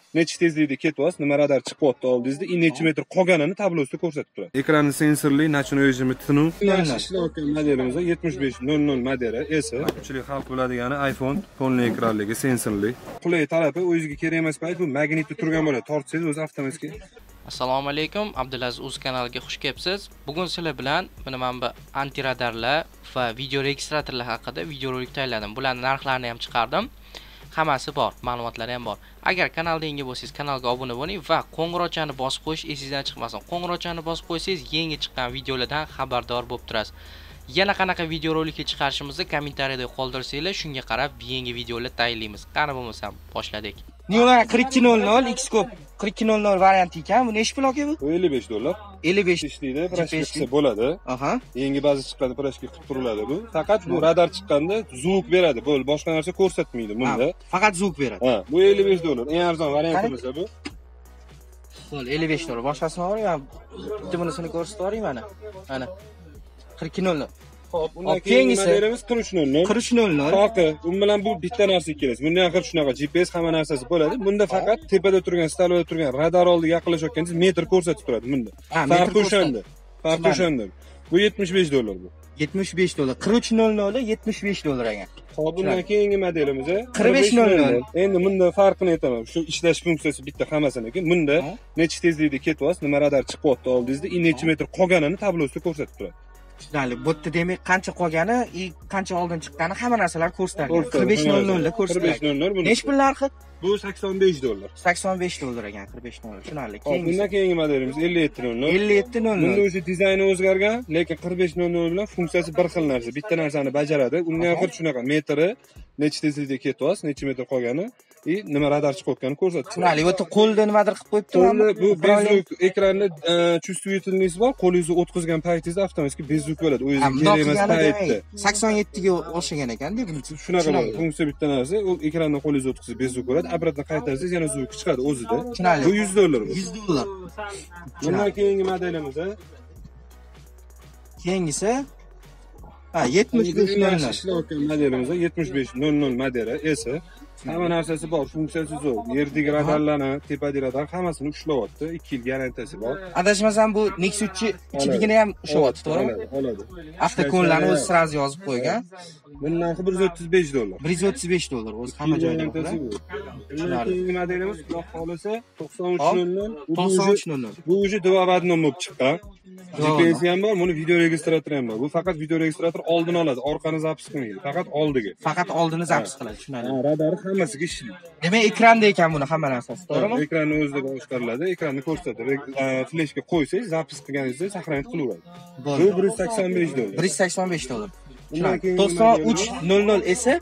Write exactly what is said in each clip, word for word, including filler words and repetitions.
necha tezlikda ketyapsiz, nima radar chiqyapti oldingizda, i necha metr qolganini tablosida ko'rsatib turadi. Ekrani sensorli, nocной rejimi tinu. Yaxshi ishlayotgan modelimiz yetmish besh nol nol modeli esa ko'pchilik xalq biladigani iPhone polni ekranligi, sensorli. Qulay tarafi o'zingizga kerak emas payt bu magnitda turgan bo'ladi. Tortsangiz o'zi avtomatik. Assalomu alaykum, Abdulaziz Uz kanaliga xush kelibsiz. Bugun sizlar bilan mana men bu antiradarlar va video registratorlar haqida video rolik tayyorladim. Bularning narxlarini ham chiqardim. Hammasi bor, ma'lumotlari ham bor. Agar kanalga yangi bo'lsangiz, kanalga obuna bo'ling va qo'ng'iroqchani bosib qo'yish esingizdan chiqmasin. Qo'ng'iroqchani bosib qo'ysangiz, yangi chiqqan videolardan xabardor bo'lib turasiz. Yana qanaqa video roliklar chiqarishimizni kommentariyada qoldirsanglar, shunga qarab yangi videolar tayyorlaymiz. Qani bo'lmasam boshladik. Neola qirq ikki nol nol Xscope qirq ikki nol nol varianti ekan. Bu necha pul aka bu? Bu ellik besh dollar. ellik besh ishlaydi, prashka bo'ladi. Aha. Yangi baza chiqqanda prashka qilib turiladi bu. Faqat bu radar chiqqanda zvuk beradi. Bu boshqa narsa ko'rsatmaydi bunda. Faqat zvuk beradi. Ha, bu ellik besh dollar. Eng arzon variantimiz bu. Xo'p, ellik besh dollar. Boshqasini olib, men bitta bunisini ko'rsatib yuboring mana. Mana. qirq ikki nol nol. Xo'p, undan keyingi modelimiz qirq uch nol nol. qirq uch nol nol. Farqi, u bilan bu bitta narsa kerak. Bunda ham shunaqa G P S hamma narsasi bo'ladi. Bunda faqat tepada turgan, staloda turgan radar oldiga yaqinlashayotganingiz metr ko'rsatib turadi bunda. Farqi o'shanda. Farqi o'shanda. Bu yetmish besh dollar bu. yetmish besh dollar. qirq uch nol nol yetmish besh dollar ekan. Xo'p, bundan keyingi modelimiz qirq besh nol nol. Endi bunda farqini aytaman. Shu ishlash funksiyasi bitta hammasiniki. Bunda necha tezlikda ketyapsiz, nima radar chiqyapti oldingizda, i necha metr qolganini tablosida ko'rsatib turadi. Tushunarli. Bu yerda demak qancha qolgani, qancha oldin chiqqani hamma narsalar ko'rsatilgan. qirq besh nol nol da ko'rsatilgan. qirq besh nol nol bu. Necha pul narxi? Bu sakson besh dollar. sakson besh dollar ekan, qirq besh nol nol. Tushunarli. Keyin bundan keyingi modelimiz ellik yetti nol nol. ellik yetti nol nol. Bunda o'zi dizayni o'zgargan, lekin qirq besh nol nol bilan funksiyasi bir xil narsa. Bitta narsani bajaradi. Unda ham xuddi shunaqa metri, necha tezlikda ketyapsiz, necha metr qolgani, и nima radar chiqayotganini ko'rsatadi. Tushunarli. Bu yerda qo'lda nimadir qilib qo'yibdi. Bu bezuk ekranni чувствительность bor. Qo'lingizni o'tkazgan paytingizda avtomatik bezuk bo'ladi. O'zingizga kerak emas paytda. sakson yettiga o'xshagan ekan-da. Shunaqa bo'ladi. Funksiya bitta narsa, u ekrandan qo'lingizga o'tkazib bezuk bo'ladi. Obratdan qaytarsangiz yana zvuk chiqadi o'zida. Bu yuz dollar bu. yuz dollar. Bundan keyingi modelimiz keyingisi ha yetmish besh nol nol. Ishlayotgan modelimiz yetmish besh nol nol modeli esa hamma narsasi bor, funksiyasi zo'r. Yerdagi radarlarni, tepadagi radar hammasini ushlayapti. ikki yil garantiyasi bor. Adashmasam bu Nexus uch ichidagini ham ushlayapti, to'g'rimi? Oladi. Avtokonlarni o'zi sraz yozib qo'ygan. Bundan narxi bir yuz o'ttiz besh dollar. bir yuz o'ttiz besh dollar o'zi hamma joyda bor. Bundan keyingi modelimiz Xudo xolasa to'qson uch nol nol. to'qson uch nol nol. Bu уже два в одном bo'lib chiqqan. G P S ham bor, buni video registrator ham bor. Bu faqat video registrator oldini oladi, orqani zapis qilmaydi. Faqat oldiga. Faqat oldini zapis qiladi, tushunarli. Radar hammasiga ishlaydi. Demak, ekranda ekan buni hamma narsasi, to'g'rimi? Ekranni o'zida boshqariladi, ekranni ko'rsatadi. Flashga qo'ysangiz, zapis qilganingizda saqlanib qilaveradi. Bu bir yuz sakson besh dollar. bir yuz sakson besh dollar. to'qson uch nol nol esa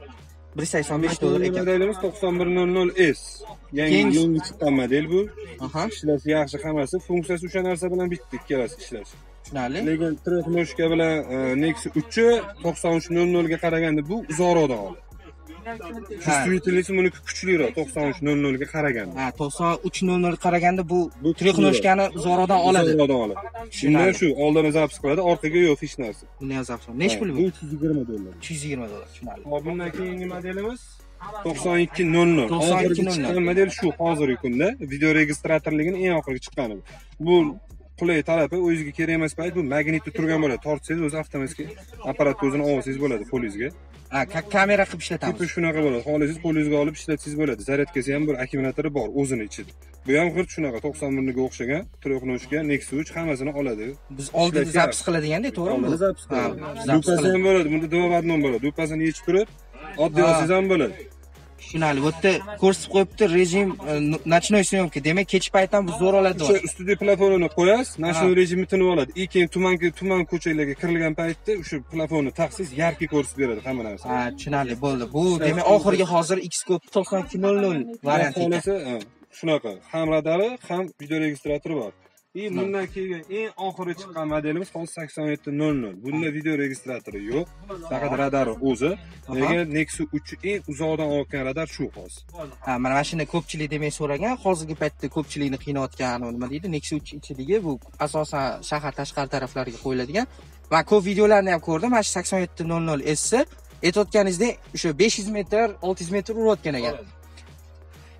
bir yuz sakson besh dollar ekan. Modelimiz to'qson bir nol nol S. Yangi yangi chiqqan model bu. Aha. Ishlashi yaxshi hammasi, funksiyasi o'sha narsa bilan bitta ikkalasi ishlash. Tushunarli. Lekin trexnoshka bilan Nexus uch to'qson uch nol nol ga qaraganda bu uzoqroqdan oladi. Чувствительность buni kuchliroq to'qson uch nol nol ga qaraganda. Ha, to'qson uch nol nol ga qaraganda bu trexnoshkani uzoqroqdan oladi. Uzoqroqdan oladi. Shundan shu oldini zapis qiladi, orqaga yo'q hech narsa. Buni ham zapis. Necha pul bu? uch yuz yigirma dollar. uch yuz yigirma dollar, tushunarli. Hop, bundan keyingi modelimiz to'qson ikki nol nol. Oxirgi chiqqan model shu hozirgi kunda video registratorligining eng oxirgi chiqqani. Bu qulay tarafi o'zingizga kerak emas payt bu magnitda turgan bo'ladi. Tortsangiz o'zi avtomatik apparatni o'zini olsangiz bo'ladi qo'lingizga. Ha, kamera qilib ishlatamiz. Xuddi shunaqa bo'ladi. Xohlasangiz qo'lingizga olib ishlatsangiz bo'ladi. Zaryadkasi ham bir akkumulyatori bor o'zini ichida. Bu ham xuddi shunaqa to'qson bir ga o'xshagan trexnoshka Nexus uch hammasini oladi. Biz oldida zapis qiladiganda, to'g'rimi? Oldida zapis qiladi. Dupasi ham bo'ladi. Bunda два в одном bo'ladi. Dupasini yechib turib, oddiy olsangiz ham bo'ladi. Tushunarli. Bu yerda ko'rsatib qo'yibdi rejim nочной syomka. Demak, kech payt ham bu zo'r oladi. O'sha ustida plafonini qo'yasiz, nочной rejimni tinib oladi. Keyin tumanga, tuman ko'chalarga kirilgan paytda o'sha plafonni taqsiz yarki ko'rsatib beradi hamma narsa. Ha, tushunarli bo'ldi. Bu demak oxirgi hozir Xscope to'qson ikki nol nol varianti. Shunaqa, ham radari, ham video registratori bor. И bundan keyin eng oxirgi chiqqan modelimiz hozir sakson yetti nol nol. Bunda video registratori yo'q, faqat radari o'zi. Lekin Nexus uch eng uzoqdan olayotgan radar shu hozir. Ha, mana mana shuni ko'pchilik demak so'ragan. Hozirgi paytda ko'pchilikni qiynayotgan nima deydi? Nexus uch ichidagi bu asosan shahar tashqari taraflariga qo'yiladigan. Va ko'p videolarni ham ko'rdim. Mana shu sakson yetti nol nol S aytayotganingizda o'sha besh yuz metr, olti yuz metr urayotgan ekan.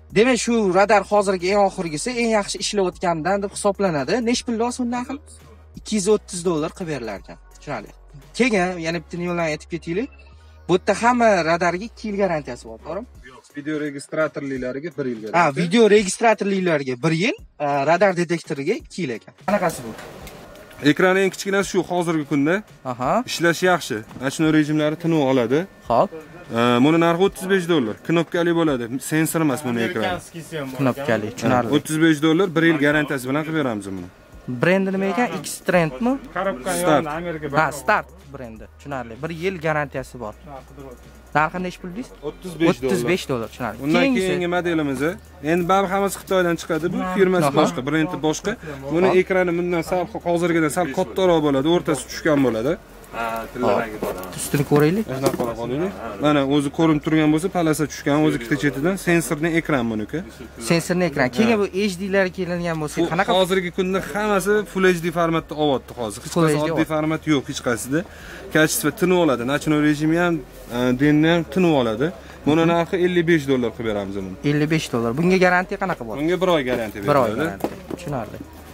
Demak, shu radar hozirgi eng oxirgisi, eng yaxshi ishlayotgandan deb hisoblanadi. Nech pul bo'lsa undan ham ikki yuz o'ttiz dollar qilib berilar ekan. Tushunarli. Keyin yana bitta yo'ldan aytib ketaylik. Bu yerda hamma radarga ikki yil garantiyasi bor, to'g'rimi? Video registratorliklariga bir yil garantiya. Ha, video registratorliklariga bir yil, radar detektoriga ikki yil ekan. Qanaqasi bu? Ekrani eng kichkinasi shu hozirgi kunda. Aha. Ishlash yaxshi. Nocnoy rejimlari tinuv oladi. Xo'p. Buni narxi o'ttiz besh dollar. Knopkali bo'ladi. Sensor emas buni ekrani. Knopkali, tushunarli. o'ttiz besh dollar bir yil garantiyasi bilan qilib beramiz buni. Brendi nima ekan? X-Trendmi? Start. Ha, Start brendi. Tushunarli. bir yil garantiyasi bor. Narxi nech pul deysiz? o'ttiz besh dollar. o'ttiz besh dollar, tushunarli. Undan keyingi modelimiz, endi barcha hammasi Xitoydan chiqadi. Bu firmasi boshqa, brendi boshqa. Buni ekrani bundan sal hozirgidan sal kattaroq bo'ladi, o'rtasi tushgan bo'ladi. Ha, tillaragi bor. Ustini ko'raylik. Mana qara qolaylik. Mana o'zi ko'rinib turgan bo'lsa, palasa tushgan, o'zi ikkita chetidan sensorli ekran buniki. Sensorli ekran. Keyin bu H D lar kelingan bo'lsa, qanaqa? Hozirgi kunda hammasi Full H D formatda olyapti hozir. Hech qanday oddiy format yo'q hech qaysida. Kачество tinuv oladi. Nocnoy rejimi ham, denni ham tinuv oladi. Buni narxi ellik besh dollar qilib beramiz buni. ellik besh dollar. Bunga garantiya qanaqa bor? Bunga bir oy garantiya beriladi. bir oy garantiya. Tushunarli.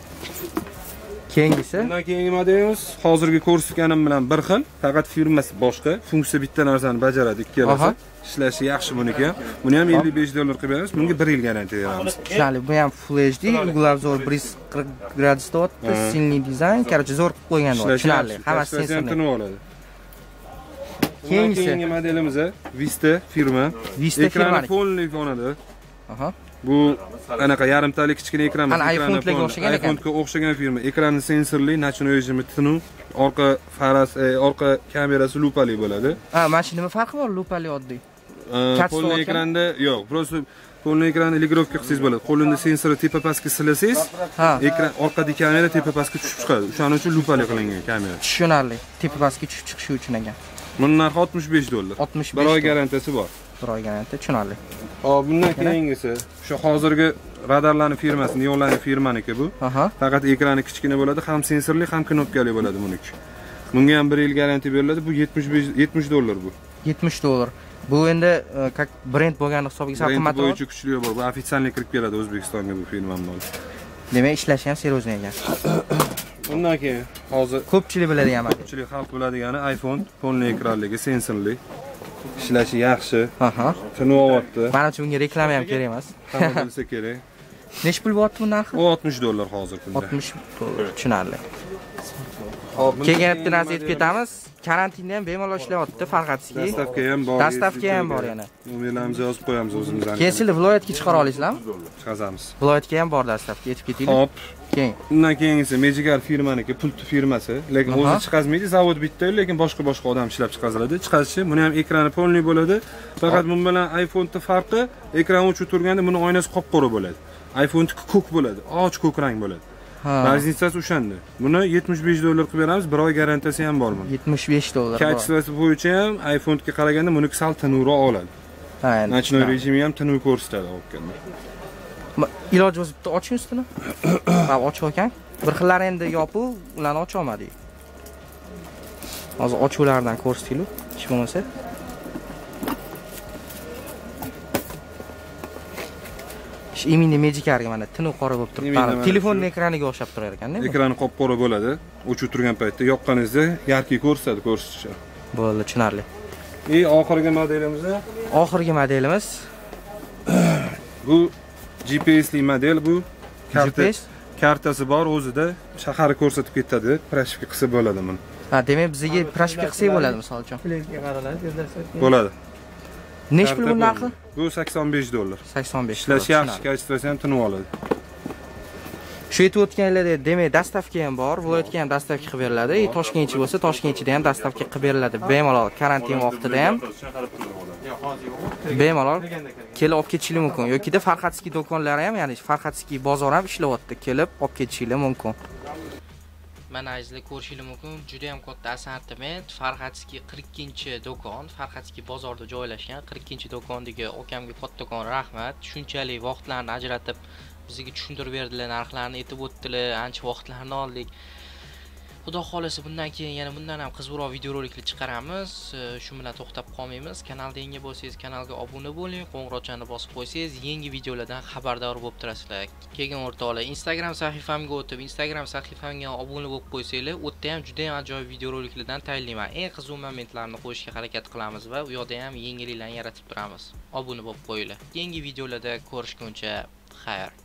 Keyingisi? Bundan keyingi modelimiz hozirgi ko'rsatganim bilan bir xil, faqat firmasi boshqa. Funksiya bitta narsani bajaradi, ikkalasi. Ishlashi yaxshi buniki ham. Buni ham ellik besh dollar qilib beramiz. Bunga bir yil garantiya beramiz. Tushunarli. Bu ham Full H D, uyg'lab zo'r bir yuz qirq gradusda o'tdi, sinli dizayn, qarchi zo'r qilib qo'ygan bo'ldi. Tushunarli. Hammasi sensorli. Tinib oladi. Keyingisi keyingi modelimiz Vista firma. Vista firma. Ekrani polniy fonada. Aha. Bu anaqa yarimtalik kichkina ekran emas. iPhone'ga o'xshagan ekan. iPhone'ga o'xshagan firma. Ekrani sensorli, Nocnoy rejimi tinuv, orqa farasi, orqa kamerasi lupali bo'ladi. Ha, mana shu nima farqi bor lupali oddiy? Polniy ekranda yo'q, просто polniy ekranni ligirovka qilsangiz bo'ladi. Qo'linda sensori tepa pastga silasangiz, ekran orqadagi kamera tepa pastga tushib chiqadi. O'shaning uchun lupali qilingan kamera. Tushunarli. Tepa pastga tushib chiqishi uchun ekan. Buning narxi oltmish besh dollar. oltmish besh. Bir oy garantiyasi bor. Bir oy garantiya, tushunarli. Hop, bundan keyingisi shu hozirgi radarlarning firmasini, yo'llarning firmaniki bu. Faqat ekrani kichkina bo'ladi, ham sensorli, ham knopkali bo'ladi buniki. Bunga ham bir yil garantiya beriladi. Bu yetmish besh yetmish dollar bu. yetmish dollar. Bu endi как brend bo'lgani hisobiga sal qimmatroq. Bu bo'yicha kuchli bor. Bu ofitsialniy kirib keladi O'zbekistonga bu firmamiz. Demak, ishlashi ham seryozni ekan. Undan keyin hozir ko'pchilik biladigan model. Ko'pchilik xalq biladigani iPhone, polniy ekranligi, sensorli. Ishlashi yaxshi. Aha. Tinuv olyapti. Menimcha bunga reklama ham kerak emas. Hamma bilsa kerak. Nech pul bo'lyapti bu narxi? oltmish dollar hozir kunda. oltmish dollar, tushunarli. Keyin bitta narsa aytib ketamiz. Karantinda ham bemalol ishlayapti, farqatski. Dastavka ham bor. Dastavka ham bor yana. Nomerlarimizni yozib qo'yamiz o'zimizdan. Keyin sizlar viloyatga chiqara olasizlarmi? Chiqazamiz. Viloyatga ham bor dastavka, aytib ketaylik. Hop. Keyin. Undan keyingisi Magicar firmaniki, pulti firmasi. Lekin o'zi chiqazmaydi, zavod bitta, lekin boshqa-boshqa odam ishlab chiqaziladi. Chiqazishi, buni ham ekrani polniy bo'ladi. Faqat bu bilan iPhone'ning farqi, ekran o'chib turganda buni oynasi qop-qora bo'ladi. iPhone'niki ko'k bo'ladi, och ko'k rang bo'ladi. Razницasi o'shanda. Buni yetmish besh dollar qilib beramiz, bir oy garantiyasi ham bor buni. yetmish besh dollar. Kачествоsi bo'yicha ham iPhone'ga qaraganda buniki sal tinuvroq oladi. Ha, Nocnoy rejimi ham tinuv ko'rsatadi o'kanda. Iloji bo'lsa bitta oching ustini. Ha, ochib ekan. Bir xillari endi yopiq, ularni ocha olmadik. Hozir ochuvlardan ko'rsataylik, hech bo'lmasa. Imini Magicarga mana tinuv qora bo'lib turibdi. Telefonning ekraniga o'xshab turar ekan-da. Ekrani qop-qora bo'ladi. O'chib turgan paytda yoqqaningizda yarki ko'rsatadi, ko'rsatishi. Bo'ldi, tushunarli. E, oxirgi modelimiz. Oxirgi modelimiz bu G P S li model bu. G P S kartasi bor o'zida, shaharni ko'rsatib ketadi, proshivka qilsa bo'ladi buni. Ha, demak bizga proshivka qilsak bo'ladi, misol uchun. Bo'ladi. Nech pul bu narxi? Bu sakson besh dollar. sakson besh. Ishlash yaxshi, kачествоsi ham tinib oladi. Shu aytib o'tganlaringizdek, demak, dastavka ham bor, viloyatga ham dastavka qilib beriladi. Toshkentchi bo'lsa, Toshkentchida ham dastavka qilib beriladi. Bemalol karantin vaqtida ham bemalol kelib olib ketishingiz mumkin. Yokida Farxatskiy do'konlari ham, ya'ni Farxatskiy bozor ham ishlayapti. Kelib olib ketishingiz mumkin. Mana sizlar ko'rishingiz mumkin, juda ham katta assortiment. Farxatskiy qirq ikkinchi do'kon, Farxatskiy bozorda joylashgan. qirq ikkinchi do'kondagi okamga kattakon rahmat. Shunchalik vaqtlarni ajratib bizga tushuntirib berdilar, narxlarni aytib o'tdilar, ancha vaqtlarni oldik. Xudo xolasa bundan keyin yana bundan ham qiziqroq videoroliklar chiqaramiz. Shu bilan to'xtab qolmaymiz. Kanalga yangi bo'lsangiz, kanalga obuna bo'ling, qo'ng'iroqchani bosib qo'ysangiz, yangi videolardan xabardor bo'lib turasizlar. Keyin o'rtoqlar, Instagram sahifamga o'tib, Instagram sahifamga obuna bo'lib qo'ysanglar, u yerda ham juda ham ajoyib videoroliklardan tayyorlayman. Eng qiziq momentlarni qo'yishga harakat qilamiz va u yerda ham yangiliklarni yaratib turamiz. Obuna bo'lib qo'yinglar. Yangi videolarda ko'rishguncha xayr.